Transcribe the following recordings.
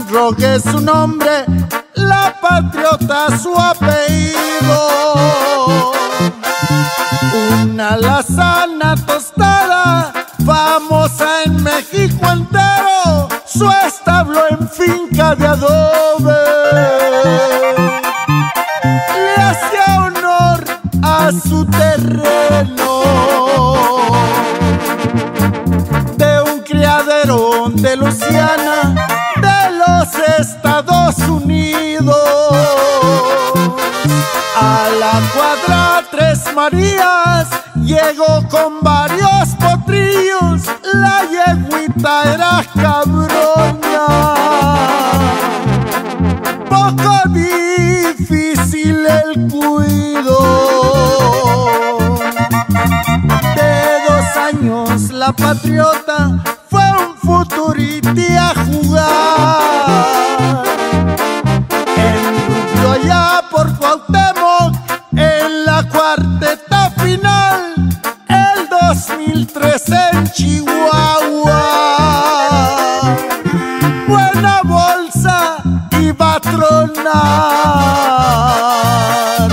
Roque su nombre, la patriota su apellido. Una alazana tostada, famosa en México entero, su establo en finca de adobe. Le hacía honor a su terreno, de un criadero de Luisiana, de los Estados Unidos. A la cuadra Tres Marías llegó con varios potrillos, la yeguita era cabrona. Poco difícil el cuido, de 2 años la patriota fue un futuriti a jugar. En allá por Cuauhtémoc, en la cuarteta final, el 2003 en Chihuahua. Buena bolsa iba a tronar.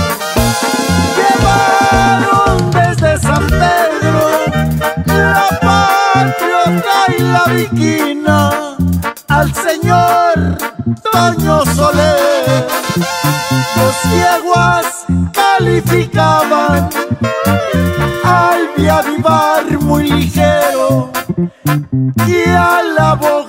Llevaron desde San Pedro la patriota y la viquina al señor Toño Soler. Los yeguas calificaban al viavivar muy ligero y a la boca